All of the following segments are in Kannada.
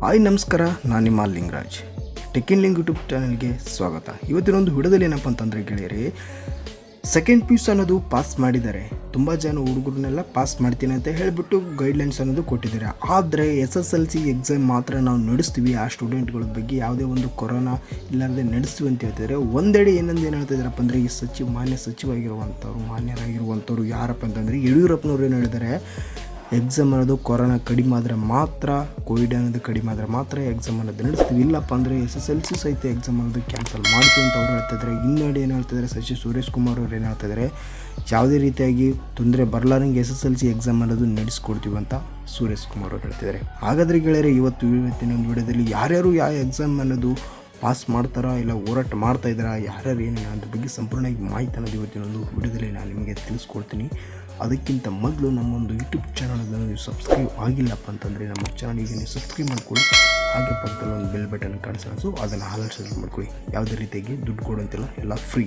ಹಾಯ್ ನಮಸ್ಕಾರ, ನಾನು ನಿಮ್ಮ Lingaraj. Tech in link YouTube ಚಾನಲ್ಗೆ ಸ್ವಾಗತ. ಇವತ್ತಿನೊಂದು ವಿಡಿಯೋದಲ್ಲಿ ಏನಪ್ಪ ಅಂತಂದರೆ ಗೆಳೆಯರಿ, ಸೆಕೆಂಡ್ ಪಿ ಯು ಸಿ ಅನ್ನೋದು ಪಾಸ್ ಮಾಡಿದ್ದಾರೆ. ತುಂಬ ಜನ ಹುಡುಗರನ್ನೆಲ್ಲ ಪಾಸ್ ಮಾಡ್ತೀನಿ ಅಂತ ಹೇಳಿಬಿಟ್ಟು ಗೈಡ್ಲೈನ್ಸ್ ಅನ್ನೋದು ಕೊಟ್ಟಿದ್ದಾರೆ. ಆದರೆ SSLC ಎಕ್ಸಾಮ್ ಮಾತ್ರ ನಾವು ನಡೆಸ್ತೀವಿ, ಆ ಸ್ಟೂಡೆಂಟ್ಗಳ ಬಗ್ಗೆ ಯಾವುದೇ ಒಂದು ಕೊರೋನಾ ಇಲ್ಲಾರದೆ ನಡೆಸ್ತೀವಿ ಅಂತ ಹೇಳ್ತಿದ್ದಾರೆ. ಒಂದೆಡೆ ಏನು ಹೇಳ್ತಾ ಇದ್ದಾರಪ್ಪ ಅಂದರೆ, ಈ ಮಾನ್ಯರಾಗಿರುವಂಥವ್ರು ಯಾರಪ್ಪ ಅಂತಂದರೆ ಯಡಿಯೂರಪ್ಪನವ್ರು ಏನು ಹೇಳಿದ್ದಾರೆ, ಎಕ್ಸಾಮ್ ಅನ್ನೋದು ಕೊರೋನಾ ಕಡಿಮೆ ಆದರೆ ಮಾತ್ರ, ಕೋವಿಡ್ ಅನ್ನೋದು ಕಡಿಮೆ ಆದರೆ ಮಾತ್ರ ಎಕ್ಸಾಮ್ ಅನ್ನೋದು ನಡೆಸ್ತೀವಿ, ಇಲ್ಲಪ್ಪ ಅಂದರೆ SSLC ಸಹಿತ ಎಕ್ಸಾಮ್ ಅನ್ನೋದು ಕ್ಯಾನ್ಸಲ್ ಮಾಡ್ತೀವಿ ಅಂತ ಅವ್ರು ಹೇಳ್ತಿದ್ದಾರೆ. ಇನ್ನೆಡೆ ಏನು ಹೇಳ್ತಿದ್ದಾರೆ, ಸಚಿವ ಸುರೇಶ್ ಕುಮಾರ್ ಅವ್ರು ಏನು ಹೇಳ್ತಿದ್ದಾರೆ, ಯಾವುದೇ ರೀತಿಯಾಗಿ ತೊಂದರೆ ಬರಲಾರಂಗೆ SSLC ಎಕ್ಸಾಮ್ ಅನ್ನೋದು ನಡೆಸ್ಕೊಡ್ತೀವಿ ಅಂತ ಸುರೇಶ್ ಕುಮಾರ್ ಅವ್ರು ಹೇಳ್ತಿದ್ದಾರೆ. ಹಾಗಾದರೆ ಗೆಳೆಯರೆ, ಇವತ್ತಿನ ಒಂದು ವಿಡಿಯೋದಲ್ಲಿ ಯಾರ್ಯಾರು ಯಾವ ಎಕ್ಸಾಮ್ ಅನ್ನೋದು ಪಾಸ್ ಮಾಡ್ತಾರಾ ಇಲ್ಲ ಹೋರಾಟ ಮಾಡ್ತಾಯಿದ್ದಾರಾ, ಯಾರ್ಯಾರು ಏನೇನು ಅದ್ರ ಬಗ್ಗೆ ಸಂಪೂರ್ಣವಾಗಿ ಮಾಹಿತಿ ಅನ್ನೋದು ಇವತ್ತಿನೊಂದು ವಿಡಿಯೋದಲ್ಲಿ ನಾನು ನಿಮಗೆ ತಿಳಿಸ್ಕೊಡ್ತೀನಿ. ಅದಕ್ಕಿಂತ ಮೊದಲು ನಮ್ಮೊಂದು ಯೂಟ್ಯೂಬ್ ಚಾನಲನ್ನು ನೀವು ಸಬ್ಸ್ಕ್ರೈಬ್ ಆಗಿಲ್ಲಪ್ಪ ಅಂತಂದರೆ ನಮ್ಮ ಚಾನಲ್ಗೆ ನೀವು ಸಬ್ಸ್ಕ್ರೈಬ್ ಮಾಡ್ಕೊಳ್ಳಿ. ಹಾಗೆ ಪಕ್ಕದಲ್ಲಿ ಒಂದು ಬೆಲ್ ಬಟನ್ ಕಾಣಿಸೋಣ, ಸೊ ಅದನ್ನು ಹಾಲ್ ಸೆಲೆಕ್ಟ್ ಮಾಡ್ಕೊಳ್ಳಿ. ಯಾವುದೇ ರೀತಿಯಾಗಿ ದುಡ್ಡು ಕೊಡೋಂತಿಲ್ಲ, ಎಲ್ಲ ಫ್ರೀ.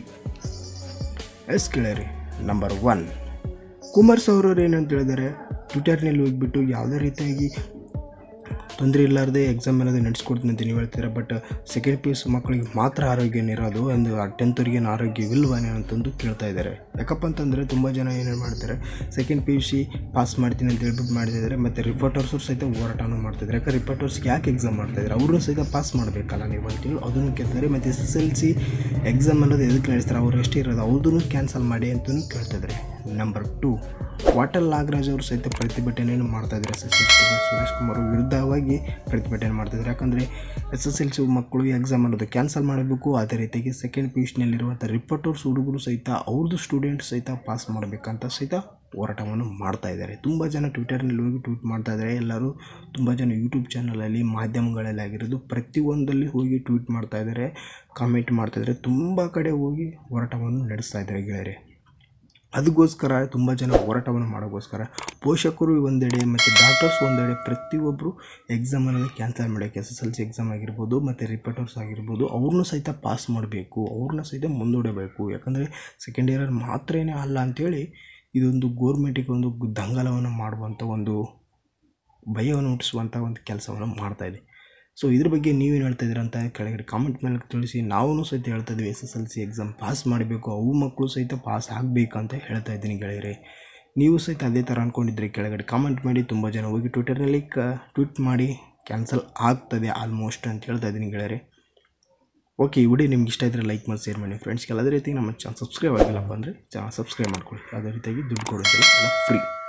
ಗೆಳೆಯರಿ, ನಂಬರ್ 1 ಕುಮಾರಸ್ವಾಮಿ ಏನು ಅಂತ ಹೇಳಿದರೆ, ಟ್ವಿಟರ್ನಲ್ಲಿ ಹೋಗಿಬಿಟ್ಟು ಯಾವುದೇ ರೀತಿಯಾಗಿ ತೊಂದರೆ ಇಲ್ಲಾರದೆ ಎಕ್ಸಾಮ್ ಅನ್ನೋದು ನಡೆಸ್ಕೊಡ್ತೀನಿ ಅಂತ ನೀವು ಹೇಳ್ತೀರಾ. But second P U C ಮಕ್ಕಳಿಗೆ ಮಾತ್ರ ಆರೋಗ್ಯನಿರೋದು, ಒಂದು 10th ಆರೋಗ್ಯವಿಲ್ವನೇ ಅಂತಂದು ಕೇಳ್ತಾ ಇದ್ದಾರೆ. ಯಾಕಪ್ಪ ಅಂತಂದರೆ ತುಂಬ ಜನ ಏನೇನು ಮಾಡ್ತಾರೆ, second P U C pass ಮಾಡ್ತೀನಿ ಅಂತ ಹೇಳ್ಬಿಟ್ಟು ಮಾಡ್ತಿದ್ದಾರೆ. ಮತ್ತು ರಿಪೋರ್ಟರ್ಸು ಸಹಿತ ಹೋರಾಟನೂ ಮಾಡ್ತಿದ್ದಾರೆ. ಯಾಕೆ ರಿಪೋರ್ಟರ್ಸ್ಗೆ ಯಾಕೆ ಎಕ್ಸಾಮ್ ಮಾಡ್ತಾಯಿದ್ದಾರೆ, ಅವರು ಸಹಿತ ಪಾಸ್ ಮಾಡಬೇಕಲ್ಲ ನೀವು ಅಂತೇಳಿ ಅದನ್ನು ಕೇಳ್ತಾರೆ. ಮತ್ತು SSLC ಎಕ್ಸಾಮ್ ಅನ್ನೋದು ಎದಕ್ಕೆ ನಡೆಸ್ತಾರೆ, ಅವ್ರು ಎಷ್ಟೇ ಇರೋದು ಅವ್ರನ್ನೂ ಕ್ಯಾನ್ಸಲ್ ಮಾಡಿ ಅಂತಲೂ ಕೇಳ್ತಿದ್ದಾರೆ. ನಂಬರ್ 2 ವಾಟಲ್ ನಾಗರಾಜ್ ಅವರು ಸಹಿತ ಪ್ರತಿಭಟನೆಯನ್ನು ಮಾಡ್ತಾಯಿದ್ದಾರೆ. SSLC ಸುರೇಶ್ ಕುಮಾರ್ ವಿರುದ್ಧವಾಗಿ ಪ್ರತಿಭಟನೆ ಮಾಡ್ತಿದ್ದಾರೆ. ಯಾಕಂದರೆ SSLC ಮಕ್ಕಳು ಎಕ್ಸಾಮ್ ಅನ್ನೋದು ಕ್ಯಾನ್ಸಲ್ ಮಾಡಬೇಕು. ಅದೇ ರೀತಿಯಾಗಿ ಸೆಕೆಂಡ್ ಪಿ ಯು ಸಿನಲ್ಲಿರುವಂಥ ರಿಪೋರ್ಟರ್ಸ್ ಹುಡುಗರು ಸಹಿತ ಅವ್ರದ್ದು ಸ್ಟೂಡೆಂಟ್ಸ್ ಸಹಿತ ಪಾಸ್ ಮಾಡಬೇಕಂತ ಸಹಿತ ಹೋರಾಟವನ್ನು ಮಾಡ್ತಾಯಿದ್ದಾರೆ. ತುಂಬ ಜನ ಟ್ವಿಟರ್ನಲ್ಲಿ ಹೋಗಿ ಟ್ವೀಟ್ ಮಾಡ್ತಾಯಿದ್ದಾರೆ. ಎಲ್ಲರೂ ತುಂಬ ಜನ ಯೂಟ್ಯೂಬ್ ಚಾನಲಲ್ಲಿ, ಮಾಧ್ಯಮಗಳಲ್ಲಿ ಆಗಿರೋದು ಪ್ರತಿಯೊಂದಲ್ಲಿ ಹೋಗಿ ಟ್ವೀಟ್ ಮಾಡ್ತಾಯಿದ್ದಾರೆ, ಕಾಮೆಂಟ್ ಮಾಡ್ತಾಯಿದ್ದಾರೆ. ತುಂಬ ಕಡೆ ಹೋಗಿ ಹೋರಾಟವನ್ನು ನಡೆಸ್ತಾ ಇದ್ದಾರೆ ಗೆಳೆಯರೆ. ಅದಕ್ಕೋಸ್ಕರ ತುಂಬ ಜನ ಹೋರಾಟವನ್ನು ಮಾಡೋಕ್ಕೋಸ್ಕರ ಪೋಷಕರು ಒಂದೆಡೆ ಮತ್ತು ಡಾಕ್ಟರ್ಸ್ ಒಂದೆಡೆ ಪ್ರತಿಯೊಬ್ಬರು ಎಕ್ಸಾಮ್ ಅನ್ನೋದು ಕ್ಯಾನ್ಸಲ್ ಮಾಡೋಕ್ಕೆ, SSLC ಎಕ್ಸಾಮ್ ಆಗಿರ್ಬೋದು ಮತ್ತು ರಿಪೋರ್ಟರ್ಸ್ ಆಗಿರ್ಬೋದು, ಅವ್ರನ್ನೂ ಸಹಿತ ಪಾಸ್ ಮಾಡಬೇಕು, ಅವ್ರನ್ನ ಸಹಿತ ಮುಂದೂಡಬೇಕು. ಯಾಕಂದರೆ ಸೆಕೆಂಡ್ ಇಯರಲ್ಲಿ ಮಾತ್ರೇ ಅಲ್ಲ ಅಂಥೇಳಿ ಇದೊಂದು ಗೋರ್ಮೆಂಟಿಗೆ ಒಂದು ದಂಗಲವನ್ನು ಮಾಡುವಂಥ ಒಂದು ಭಯವನ್ನು ಹುಟ್ಟಿಸುವಂಥ ಒಂದು ಕೆಲಸವನ್ನು ಮಾಡ್ತಾಯಿದೆ. ಸೊ ಇದ್ರ ಬಗ್ಗೆ ನೀವೇನು ಹೇಳ್ತಾ ಇದ್ದೀರಾ ಅಂತ ಕೆಳಗಡೆ ಕಾಮೆಂಟ್ ಮೇಲೆ ತಿಳಿಸಿ. ನಾವು ಸಹಿತ ಹೇಳ್ತಾ ಇದ್ದೀವಿ, SSLC ಎಕ್ಸಾಮ್ ಪಾಸ್ ಮಾಡಬೇಕು, ಅವು ಮಕ್ಕಳು ಸಹಿತ ಪಾಸ್ ಆಗಬೇಕಂತ ಹೇಳ್ತಾ ಇದ್ದೀನಿ ಗೆಳೆಯರೆ. ನೀವು ಸಹಿತ ಅದೇ ಥರ ಅಂದ್ಕೊಂಡಿದ್ರೆ ಕೆಳಗಡೆ ಕಾಮೆಂಟ್ ಮಾಡಿ. ತುಂಬ ಜನ ಹೋಗಿ ಟ್ವಿಟರ್ನಲ್ಲಿ ಟ್ವೀಟ್ ಮಾಡಿ ಕ್ಯಾನ್ಸಲ್ ಆಗ್ತದೆ ಆಲ್ಮೋಸ್ಟ್ ಅಂತ ಹೇಳ್ತಾ ಇದ್ದೀನಿ ಗೆಳೆಯರೆ. ಓಕೆ, ಈ ವಿಡಿಯೋ ನಿಮ್ಗೆ ಇಷ್ಟ ಇದ್ದರೆ ಲೈಕ್ ಮಾಡಿ, ಶೇರ್ ಮಾಡಿ ಫ್ರೆಂಡ್ಸ್ಗೆ. ಅದೇ ರೀತಿ ನಮ್ಮ ಚಾನಲ್ ಸಬ್ಸ್ಕ್ರೈಬ್ ಆಗಿಲ್ಲಪ್ಪ ಅಂದರೆ ಚಾನಲ್ ಸಬ್ಸ್ಕ್ರೈಬ್ ಮಾಡ್ಕೊಳ್ಳಿ. ಯಾವುದೇ ರೀತಿಯಾಗಿ ದುಡ್ಡು ಕೊಡೋದಿಲ್ಲ, ಎಲ್ಲ ಫ್ರೀ.